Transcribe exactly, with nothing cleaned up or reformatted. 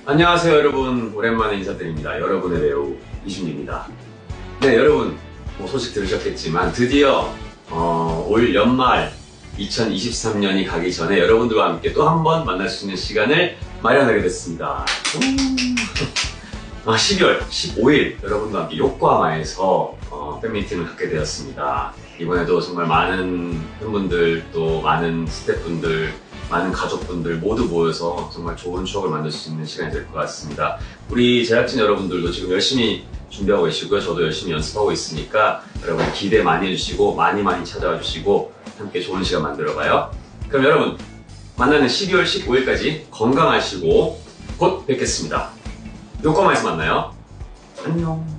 안녕하세요 여러분, 오랜만에 인사드립니다. 여러분의 배우 이준입니다. 네, 여러분 뭐 소식 들으셨겠지만 드디어 어, 올 연말 이천이십삼 년이 가기 전에 여러분들과 함께 또 한 번 만날 수 있는 시간을 마련하게 됐습니다. 아, 십이월 십오일 여러분과 함께 요코하마에서 어, 팬미팅을 갖게 되었습니다. 이번에도 정말 많은 팬분들, 또 많은 스태프분들, 많은 가족분들 모두 모여서 정말 좋은 추억을 만들 수 있는 시간이 될 것 같습니다. 우리 제작진 여러분들도 지금 열심히 준비하고 계시고요. 저도 열심히 연습하고 있으니까 여러분 기대 많이 해주시고 많이 많이 찾아와 주시고 함께 좋은 시간 만들어봐요. 그럼 여러분 만나는 십이월 십오일까지 건강하시고 곧 뵙겠습니다. 요코하마에서 만나요. 안녕.